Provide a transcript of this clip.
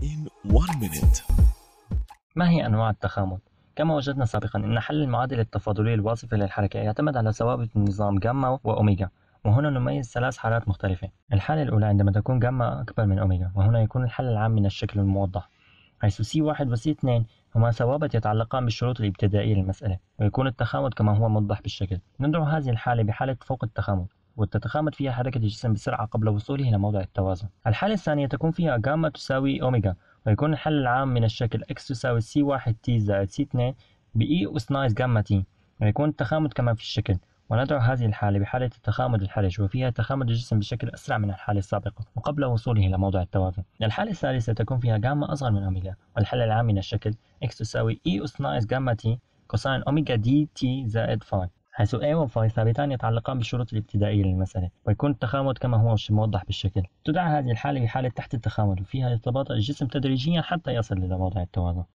in 1 minute. ما هي أنواع التخامد؟ كما وجدنا سابقا أن حل المعادلة التفاضلية الواصفة للحركة يعتمد على ثوابت النظام جاما وأوميغا، وهنا نميز ثلاث حالات مختلفة. الحالة الأولى عندما تكون جاما أكبر من أوميغا، وهنا يكون الحل العام من الشكل الموضح، حيث C1 و C2 هما ثوابت يتعلقان بالشروط الابتدائية للمسألة، ويكون التخامد كما هو موضح بالشكل. ندعو هذه الحالة بحالة فوق التخامد، وتتخامد فيها حركة الجسم بسرعة قبل وصوله إلى موضع التوازن. الحالة الثانية تكون فيها جاما تساوي أوميغا، ويكون الحل العام من الشكل x تساوي C1 t زائد C2 ب E أس ناقص جاما t، ويكون التخامد كما في الشكل. وندعو هذه الحالة بحالة التخامد الحرج، وفيها تخامد الجسم بشكل أسرع من الحالة السابقة وقبل وصوله إلى موضع التوازن. الحالة الثالثة تكون فيها جاما أصغر من أوميغا، والحل العام من الشكل x تساوي E أس ناقص جاما t كوساين أوميغا دي t زائد فاي، حيث A و فاي ثابتان يتعلقان بالشروط الابتدائية للمسألة، ويكون التخامد كما هو موضح بالشكل. تدعى هذه الحالة بحالة تحت التخامد، وفيها ارتباط الجسم تدريجيا حتى يصل إلى موضع التوازن.